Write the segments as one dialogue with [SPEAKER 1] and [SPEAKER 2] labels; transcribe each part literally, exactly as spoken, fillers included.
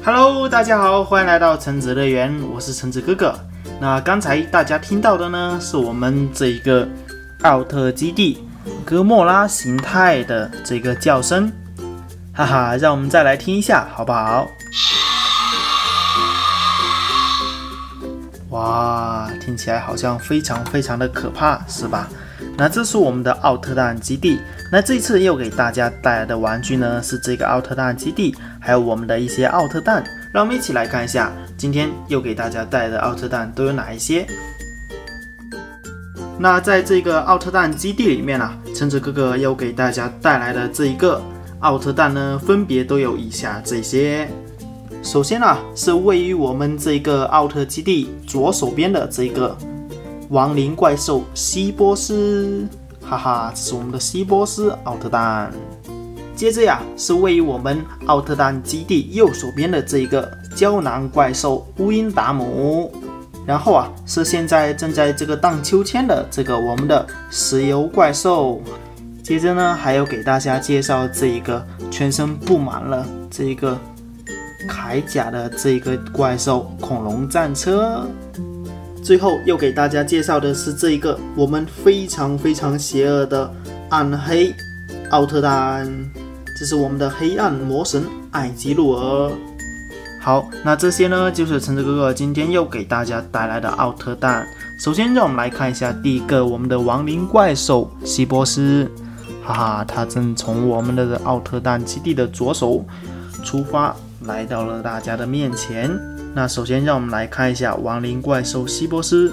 [SPEAKER 1] Hello， 大家好，欢迎来到橙子乐园，我是橙子哥哥。那刚才大家听到的呢，是我们这一个奥特基地哥莫拉形态的这个叫声，哈哈，让我们再来听一下，好不好？哇，听起来好像非常非常的可怕，是吧？那这是我们的奥特蛋基地。那这次又给大家带来的玩具呢，是这个奥特蛋基地，还有我们的一些奥特蛋。让我们一起来看一下，今天又给大家带来的奥特蛋都有哪一些。那在这个奥特蛋基地里面啊，橙子哥哥又给大家带来的这一个奥特蛋呢，分别都有以下这些。首先啊，是位于我们这个奥特基地左手边的这个亡灵怪兽希波斯，哈哈，这是我们的希波斯奥特蛋。接着呀，是位于我们奥特蛋基地右手边的这个胶囊怪兽乌因达姆。然后啊，是现在正在这个荡秋千的这个我们的石油怪兽。接着呢，还有给大家介绍这一个全身布满了这一个铠甲的这个怪兽恐龙战车。最后又给大家介绍的是这一个我们非常非常邪恶的暗黑奥特蛋，这是我们的黑暗魔神艾吉鲁尔。好，那这些呢就是橙子哥哥今天又给大家带来的奥特蛋。首先让我们来看一下第一个，我们的亡灵怪兽希波斯，哈哈，它正从我们的奥特蛋基地的左手出发，来到了大家的面前。那首先让我们来看一下亡灵怪兽希波斯，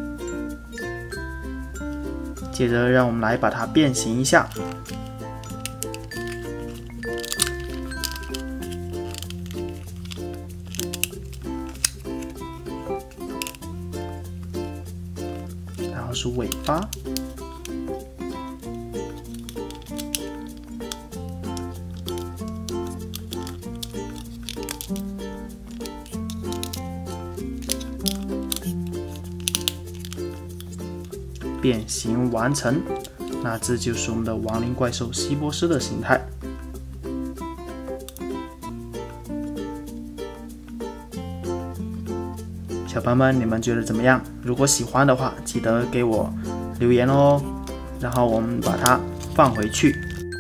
[SPEAKER 1] 接着让我们来把它变形一下。然后是尾巴。变形完成，那这就是我们的亡灵怪兽希波斯的形态。小朋友们，你们觉得怎么样？如果喜欢的话，记得给我留言哦。然后我们把它放回去。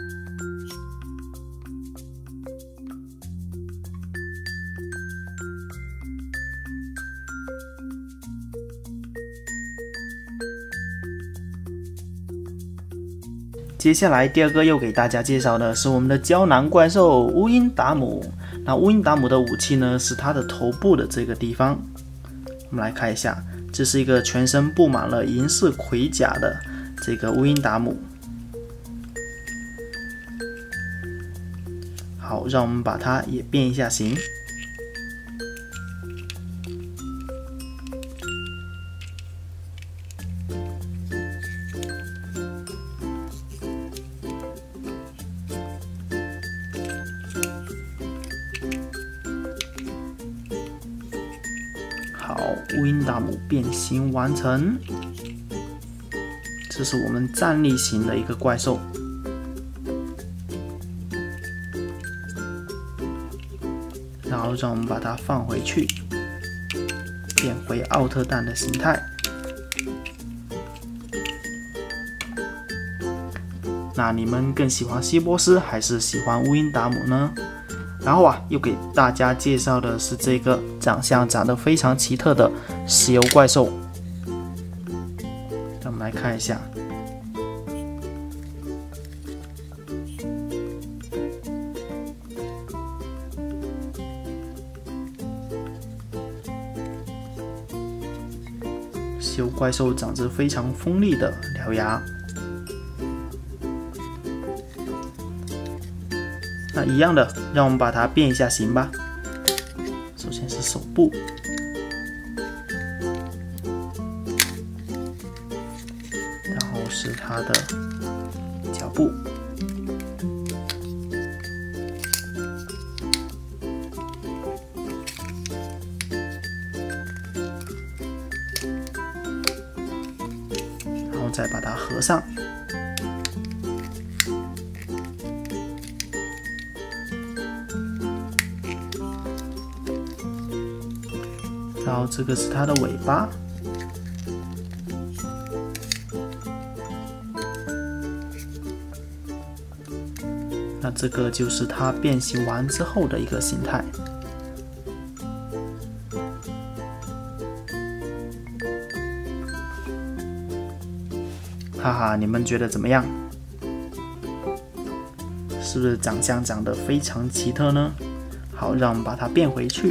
[SPEAKER 1] 接下来第二个又给大家介绍的是我们的胶囊怪兽乌因达姆。那乌因达姆的武器呢，是它的头部的这个地方。我们来看一下，这是一个全身布满了银饰盔甲的这个乌因达姆。好，让我们把它也变一下形。好，乌因达姆变形完成。这是我们站立型的一个怪兽。然后让我们把它放回去，变回奥特蛋的形态。那你们更喜欢希波斯还是喜欢乌因达姆呢？然后啊，又给大家介绍的是这个长相长得非常奇特的石油怪兽。让我们来看一下，石油怪兽长着非常锋利的獠牙。那一样的，让我们把它变一下形吧。首先是手部，然后是它的脚部，然后再把它合上。 然后这个是它的尾巴，那这个就是它变形完之后的一个形态。哈哈，你们觉得怎么样？是不是长相长得非常奇特呢？好，让我们把它变回去。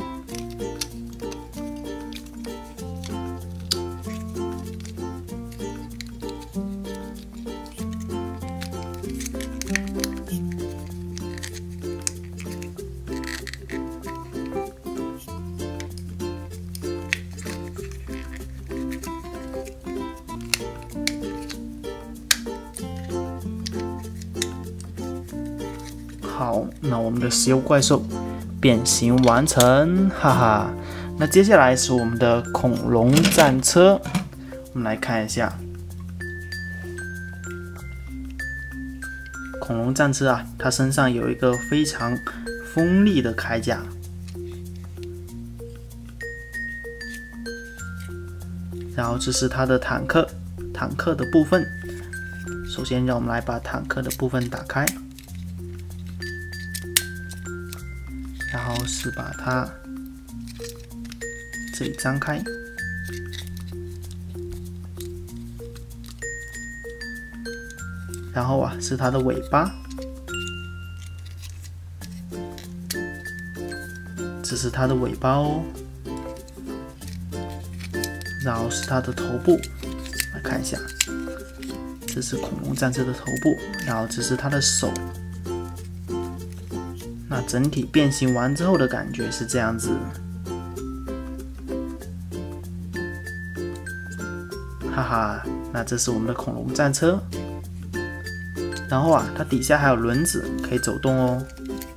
[SPEAKER 1] 好，那我们的石油怪兽变形完成，哈哈。那接下来是我们的恐龙战车，我们来看一下恐龙战车啊，它身上有一个非常锋利的铠甲，然后这是它的坦克，坦克的部分。首先，让我们来把坦克的部分打开。然后是把它这里张开，然后啊是它的尾巴，这是它的尾巴哦，然后是它的头部，来看一下，这是恐龙战车的头部，然后这是它的手。那整体变形完之后的感觉是这样子，哈哈，那这是我们的恐龙战车，然后啊，它底下还有轮子可以走动哦。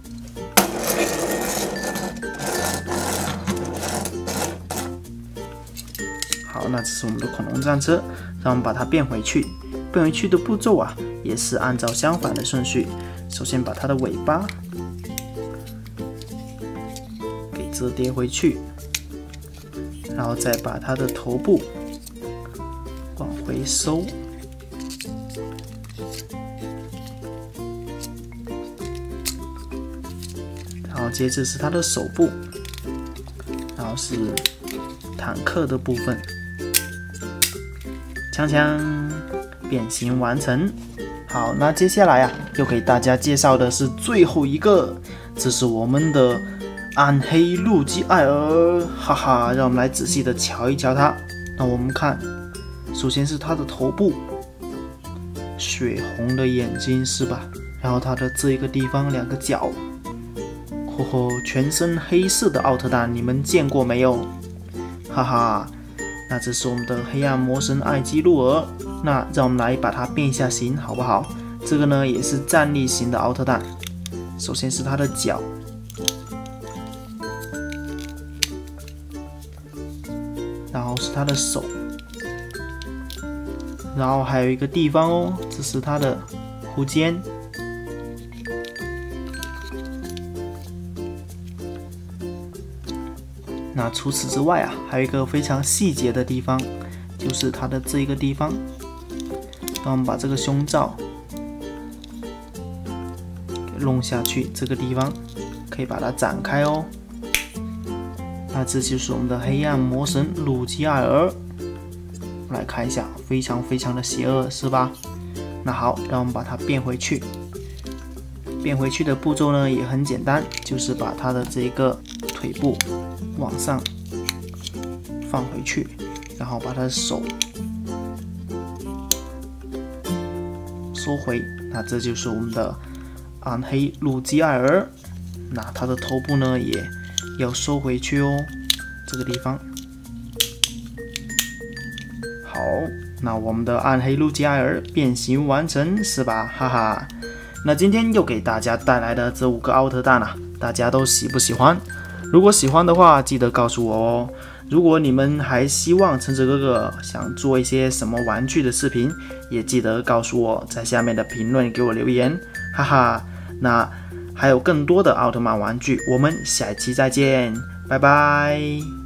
[SPEAKER 1] 好，那这是我们的恐龙战车，让我们把它变回去。变回去的步骤啊，也是按照相反的顺序。首先把它的尾巴折叠回去，然后再把它的头部往回收，然后接着是它的手部，然后是坦克的部分，锵锵，变形完成。好，那接下来啊，又给大家介绍的是最后一个，这是我们的暗黑路基艾尔，哈哈，让我们来仔细的瞧一瞧它。那我们看，首先是它的头部，血红的眼睛是吧？然后它的这一个地方两个角，吼吼，全身黑色的奥特蛋，你们见过没有？哈哈，那这是我们的黑暗魔神艾基路尔。那让我们来把它变一下形，好不好？这个呢也是站立型的奥特蛋。首先是它的脚。然后是它的手，然后还有一个地方哦，这是它的弧肩，那除此之外啊，还有一个非常细节的地方，就是它的这一个地方。让我们把这个胸罩给弄下去，这个地方可以把它展开哦。那这就是我们的黑暗魔神鲁基艾尔，来看一下，非常非常的邪恶，是吧？那好，让我们把它变回去。变回去的步骤呢也很简单，就是把它的这个腿部往上放回去，然后把它的手收回。那这就是我们的暗黑鲁基艾尔。那它的头部呢也要收回去哦，这个地方。好，那我们的暗黑路基艾尔变形完成，是吧？哈哈。那今天又给大家带来的这五个奥特蛋啊，大家都喜不喜欢？如果喜欢的话，记得告诉我哦。如果你们还希望橙子哥哥想做一些什么玩具的视频，也记得告诉我，在下面的评论给我留言，哈哈。那还有更多的奥特曼玩具，我们下期再见，拜拜。